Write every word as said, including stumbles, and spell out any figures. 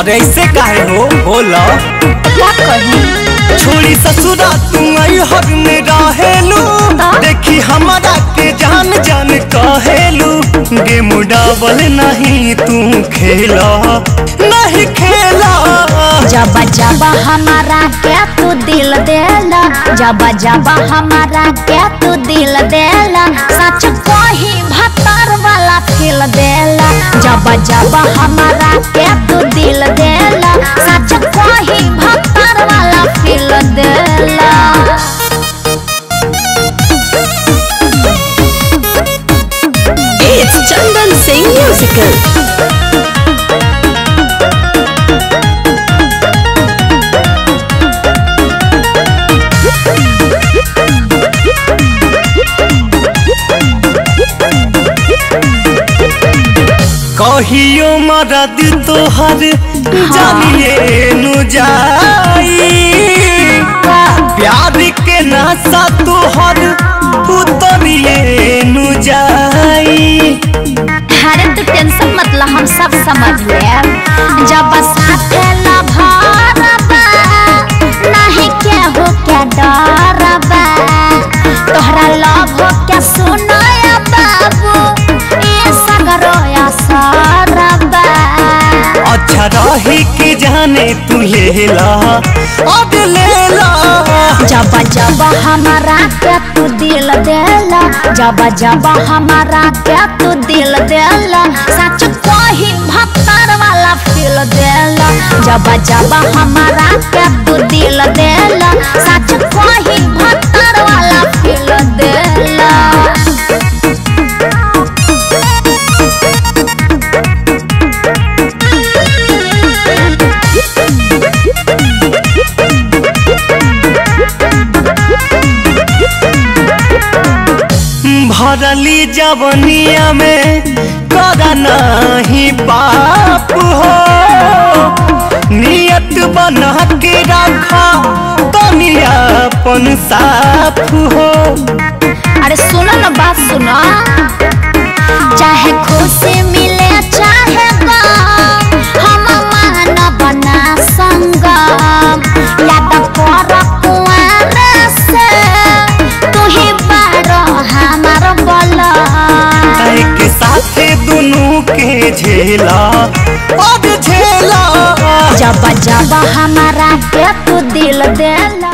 और ऐसे काहे हो बोला क्या कही छोड़ी ससुरा तुम आई हर में रहेलू देखी हमारा के जान जान कहेलू गेम डाबल नहीं तू खेला नहीं खेला जब जब हमारा क्या तू दिल देला जब जब हमारा क्या तू दिल देला सच कोही भतर वाला फील देला जब जब हमारा क्या तू दिल देला सच कोही भतर वाला फील देला It's Chandan Singh Musical. कहियो मरद तोहर जानिए नु जाई प्यार के नासा तोहर उतरिए नु जाई। अरे तू टेंशन मत ला हम सब समझ ले जब साथ लभरबा नहीं के हो क्या डरबा तोहरा लव हो क्या सुनाया बाबू ये सगरोया सरबा अच्छा रही के जाने तू लेला अब लेला जब जब हमारा क्या तू दिल देला जब जब हमारा क्या तू दिल देला सच कोही भतर वाला फील देला जब जब हमारा क्या तू दिल देला सच कोही भतर वाला फील देला भरली जवनिया में करा नहीं पाप हो नियत बना के रखा दुनिया अपन साफ हो। अरे सुनो ना बात सुनो चाहे खुशी मिले चाहे गम हम मान बना संगम याद कर कुआर से तू ही बारो हमार बोला के साथे दोनों के झेला और झेला जब जब हमारा के तू दिल देला